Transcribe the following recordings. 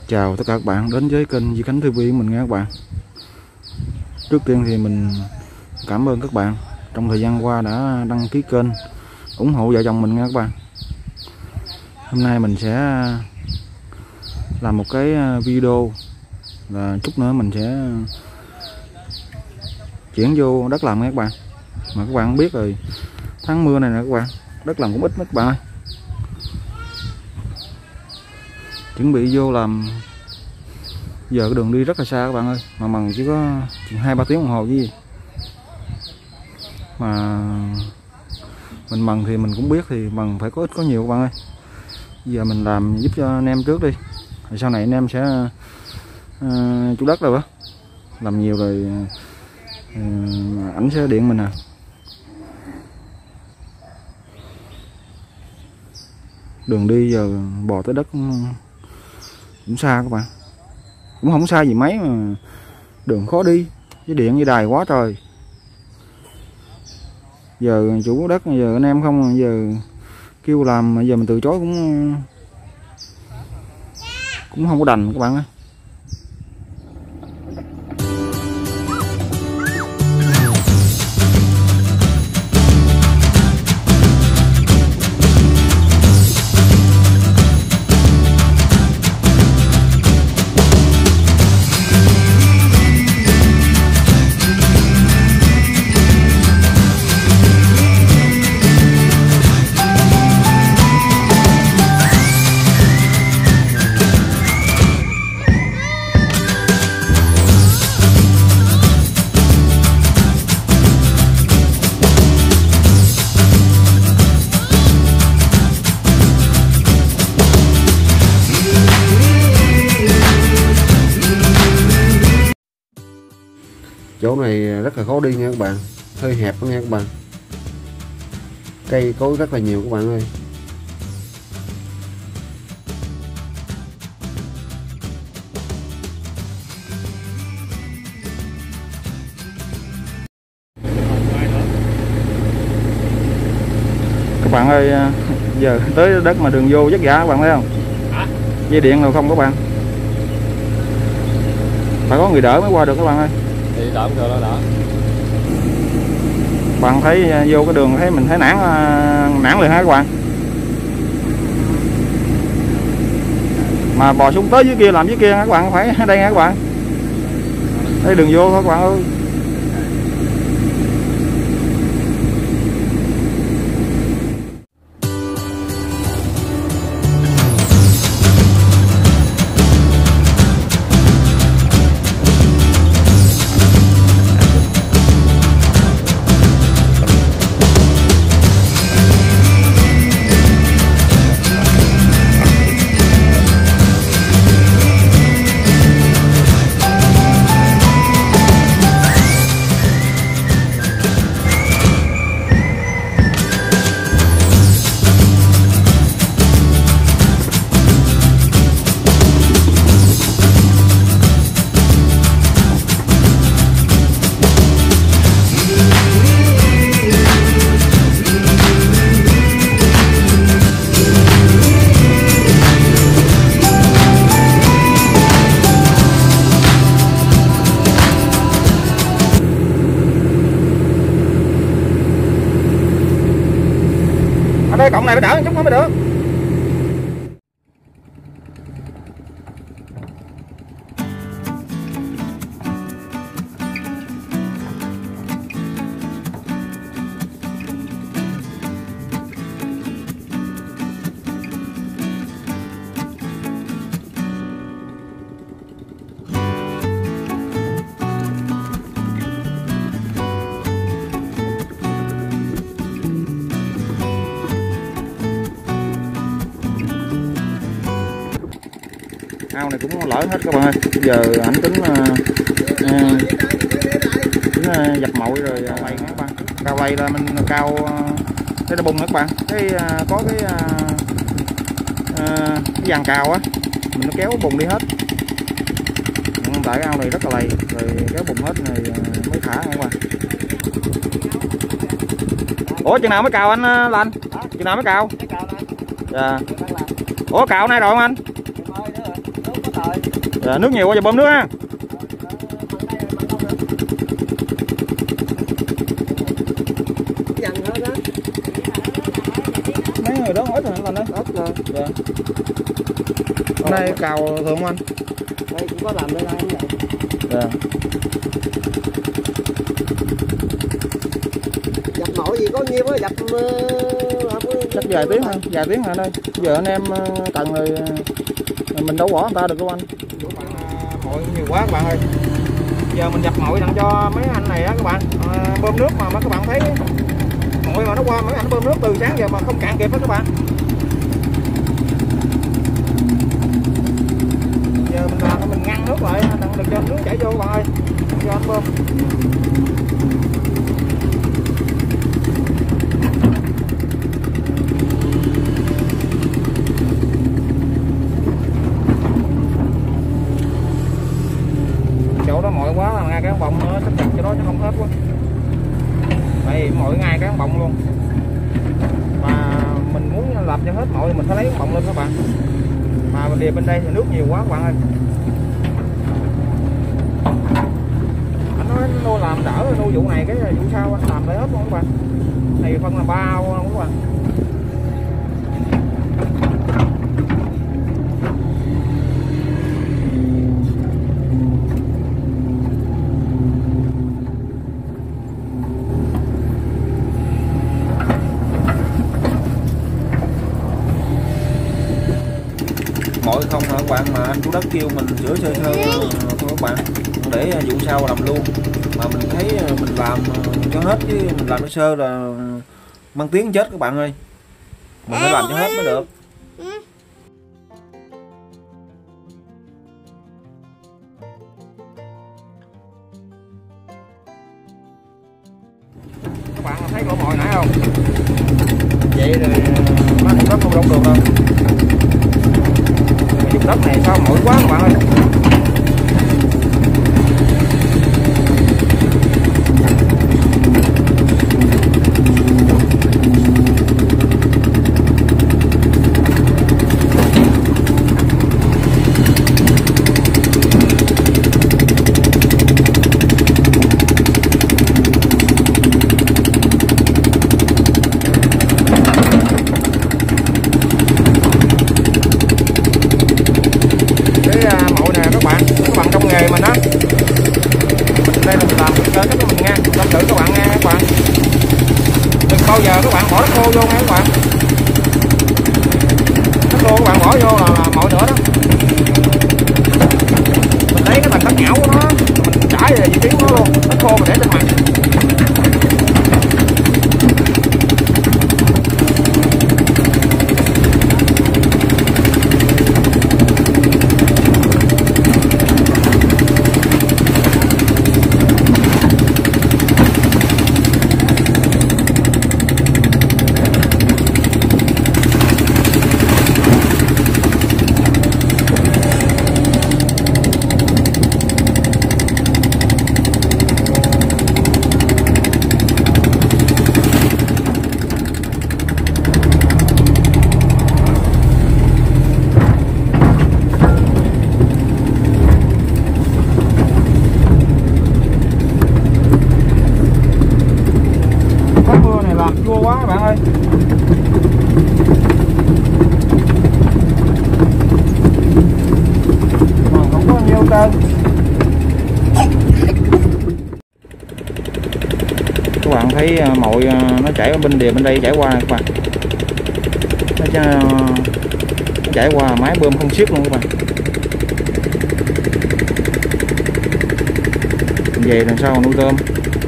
Chào tất cả các bạn đến với kênh Duy Khánh TV của mình nha các bạn. Trước tiên thì mình cảm ơn các bạn trong thời gian qua đã đăng ký kênh ủng hộ vợ chồng mình nha các bạn. Hôm nay mình sẽ làm một cái video là chút nữa mình sẽ chuyển vô đất làm nha các bạn. Mà các bạn biết rồi, tháng mưa này nè các bạn, đất làm cũng ít các bạn ơi. Chuẩn bị vô làm. Giờ cái đường đi rất là xa các bạn ơi, mà mần chỉ có 2-3 tiếng đồng hồ chứ gì. Mà mình mần thì mình cũng biết thì mần phải có ít có nhiều các bạn ơi. Giờ mình làm giúp cho anh em trước đi, rồi sau này anh em sẽ chủ đất rồi đó, làm nhiều rồi ảnh sẽ điện mình à. Đường đi giờ bò tới đất cũng xa các bạn, cũng không xa gì mấy mà đường khó đi, với điện với đài quá trời. Giờ chủ đất giờ anh em không, giờ kêu làm mà giờ mình từ chối cũng không có đành các bạn ơi. Chỗ này rất là khó đi nha các bạn, hơi hẹp đó nha các bạn, cây cối rất là nhiều các bạn ơi. Các bạn ơi, giờ tới đất mà đường vô vất vả các bạn thấy không? Dây điện nào không các bạn? Phải có người đỡ mới qua được các bạn ơi. Thì đỡ rồi đó đỡ. Bạn thấy vô cái đường thấy mình thấy nản liền hả các bạn? Mà bò xuống tới dưới kia làm dưới kia các bạn, phải đây nha các bạn. Đây đường vô thôi các bạn ơi. Đây cọng này phải đỡ một chút nữa mới được. Ao này cũng lỡ hết các bạn ơi. Giờ ảnh tính dập mội rồi quay các bạn. Cao quay là mình cao cái nó bung các bạn. Cái có cái dàn cào á, mình nó kéo bùng đi hết. Tại ao này rất là lầy, rồi kéo bùng hết này mới thả các bạn. Ủa chừng nào mới cào anh Lành? Chừng nào mới cào? Dạ. Ủa cào nay rồi không anh? Dạ, nước nhiều quá giờ bơm nước ha. Mấy người đó ít rồi anh ơi. Ít rồi. Dạ. Hôm nay cào thường không anh? Đây cũng có làm đây đây vậy. Dạ. Dập mỏi gì có nhiêu á, dập Chắc vài tiếng thôi, vài tiếng hả đây. Giờ anh em cần người mình đâu bỏ người ta được đâu anh. Mỏi nhiều quá các bạn ơi. Giờ mình dập mỏi đặng cho mấy anh này á các bạn. Bơm nước mà các bạn thấy mỏi mà nó qua mấy anh bơm nước từ sáng giờ mà không cạn kịp đó các bạn. Giờ mình làm mình ngăn nước lại đặng đừng cho nước chảy vô các bạn ơi. Cho anh bơm. Chỗ đó mỏi quá là ngay cái bọng nữa, sắp chặt cho đó chứ không hết quá. Vậy mỏi ngay cái bọng luôn. Mà mình muốn làm cho hết mỏi mình phải lấy cái bọng lên các bạn. Mà mình điệp bên đây thì nước nhiều quá các bạn ơi. Anh nói nuôi làm đỡ rồi nuôi vụ này cái vụ sau anh làm lại hết luôn các bạn. Này phân là bao luôn các bạn. Mỏi không hả các bạn, mà anh chủ đất kêu mình sửa sơ sơ thôi các bạn, để vụ sau làm luôn. Mà mình thấy mình làm cho hết chứ mình làm nó sơ là mang tiếng chết các bạn ơi. Mình phải làm cho hết mới được. Các bạn thấy lỗ mồi nãy không? Vậy rồi nó thì có không đông được đâu. Cái vùng đất này sao mỏi quá các bạn ơi. Bao giờ các bạn bỏ đất khô vô nha các bạn. Đất khô các bạn bỏ vô là mọi nữa đó. Mình lấy cái bằng đất nhão của nó, mình trải về vị trí của nó luôn. Đất khô mình để trên mặt. Chua quá các bạn ơi. Không có nhiều trơn. Các bạn thấy mồi nó chảy ở bên đìa bên đây chảy qua này các bạn. Nó chảy qua máy bơm không xiết luôn các bạn. Về làm sao nuôi tôm.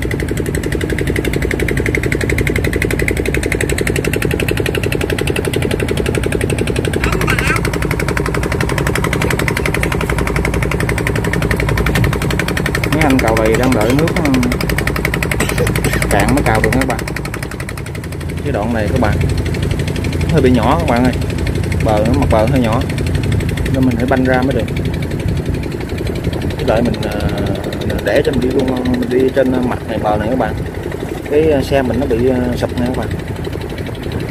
Mấy anh cào bì đang đợi nước cạn mới cào được các bạn. Cái đoạn này các bạn hơi bị nhỏ các bạn ơi, mặt bờ hơi nhỏ nên mình phải banh ra mới được. Đợi mình để cho mình đi luôn, mình đi trên mặt này bờ này các bạn, cái xe mình nó bị sụp nha các bạn.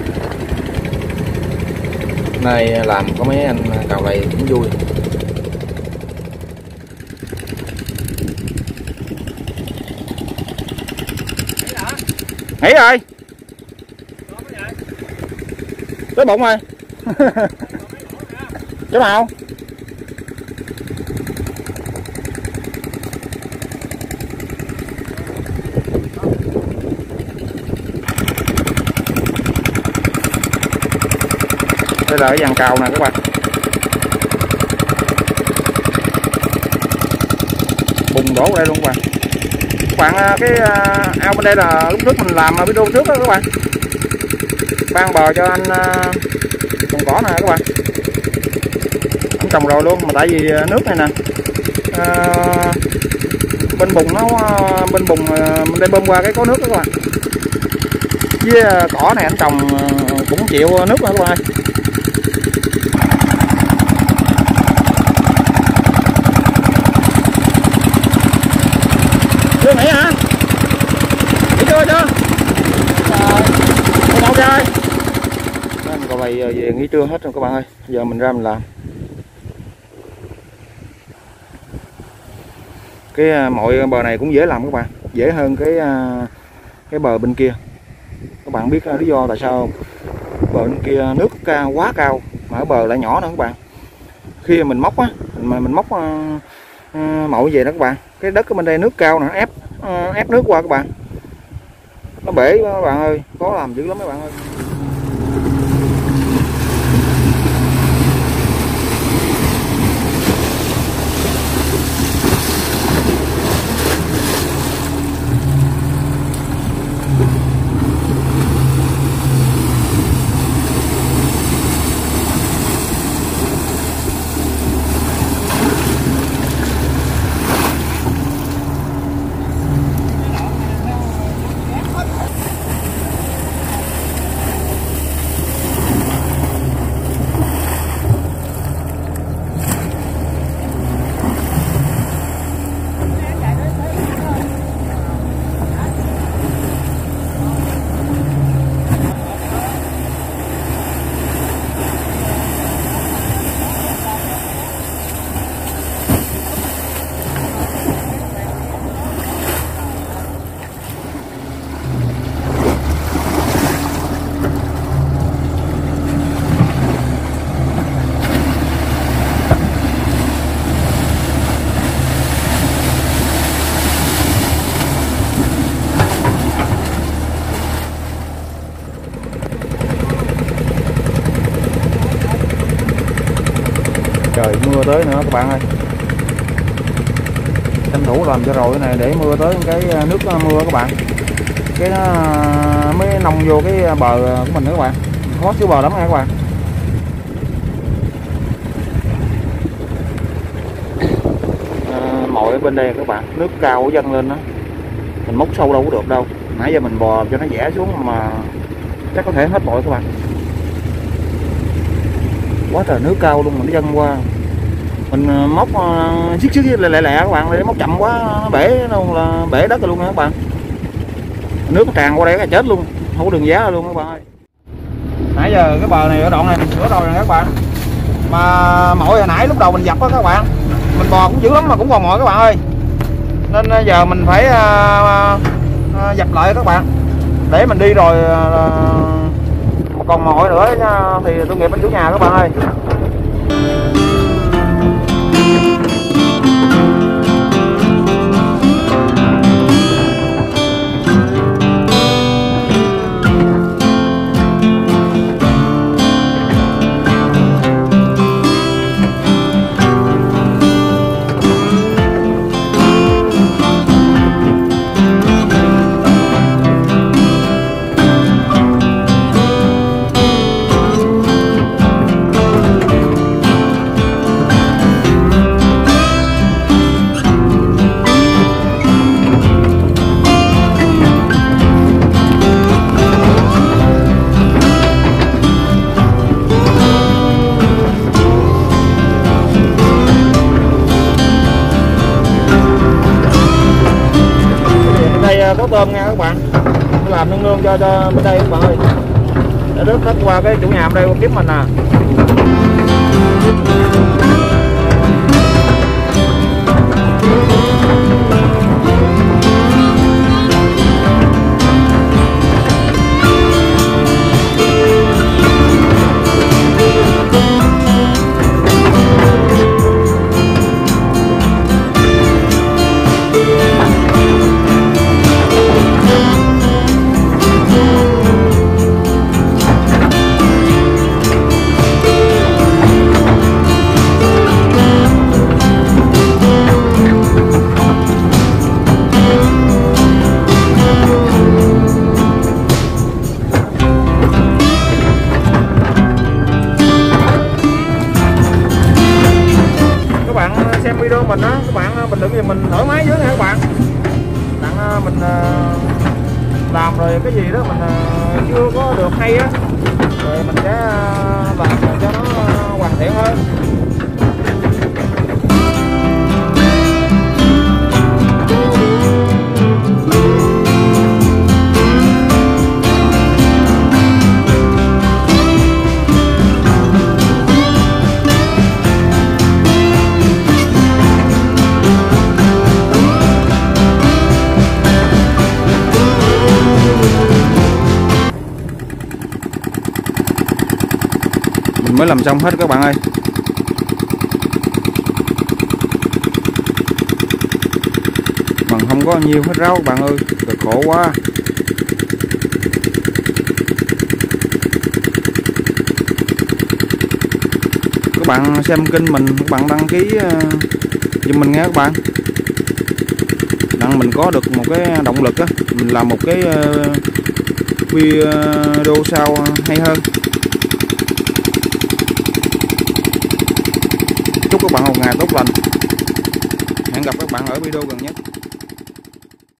Này làm có mấy anh cào bì cũng vui. Nghỉ rồi. Tới bụng rồi. Chỗ nào? Đây là cái dàn cào nè các bạn. Bùng đổ đây luôn các bạn. Các bạn cái ao bên đây là lúc trước mình làm video trước đó các bạn. Ban bờ cho anh trồng cỏ nè các bạn. Anh trồng rồi luôn mà tại vì nước này nè bên bùn nó bên bùn mình đây bơm qua cái có nước đó các bạn. Với cỏ này anh trồng cũng chịu nước nữa các bạn ơi. Chưa nghỉ hả? Nghỉ chưa? Đâu chơi? Còn này về nghỉ trưa hết rồi các bạn ơi. Giờ mình ra mình làm. Cái mọi bờ này cũng dễ làm các bạn, dễ hơn cái bờ bên kia. Các bạn biết lý do tại sao bờ bên kia nước cao, quá cao mà ở bờ lại nhỏ nữa các bạn. Khi mình móc á, mình móc mậu về đó các bạn, cái đất ở bên đây nước cao nữa ép nước qua các bạn, nó bể các bạn ơi, khó làm dữ lắm các bạn ơi. Trời mưa tới nữa các bạn ơi, tranh thủ làm cho rồi cái này để mưa tới cái nước mưa các bạn, cái nó mới nông vô cái bờ của mình nữa các bạn, khó xíu bờ lắm nha các bạn. Mọi bên đây các bạn, nước cao dâng lên đó, mình móc sâu đâu có được đâu, nãy giờ mình bò cho nó rẽ xuống mà chắc có thể hết bội các bạn, quá trời nước cao luôn mà nó dâng qua. Mình móc xíu lẹ các bạn, để móc chậm quá nó bể luôn, là bể đất rồi luôn nha các bạn. Nước nó tràn qua đây là chết luôn, không có đường giá luôn các bạn ơi. Nãy giờ cái bờ này ở đoạn này mình sửa rồi nè các bạn, mà mỗi hồi nãy lúc đầu mình dập á các bạn, mình bò cũng dữ lắm mà cũng còn mỏi các bạn ơi, nên giờ mình phải dập lại các bạn để mình đi rồi còn mỏi nữa thì tôi nghiệp bên chủ nhà các bạn ơi. Có tôm nha các bạn, làm nương cho bên đây các bạn ơi, để rớt hết qua cái chủ nhà bên đây kiếm mình nè. mình thoải mái dưới nha các bạn. Đặng mình làm rồi cái gì đó mình chưa có được hay á, rồi mình sẽ làm cho nó hoàn thiện hơn. Mình mới làm xong hết các bạn ơi. Bằng không có nhiều hết rau các bạn ơi, cực khổ quá. Các bạn xem kênh mình, các bạn đăng ký giùm mình nghe các bạn. Đặng mình có được một cái động lực á, mình làm một cái video sau hay hơn. Chúc các bạn một ngày tốt lành. Hẹn gặp các bạn ở video gần nhất.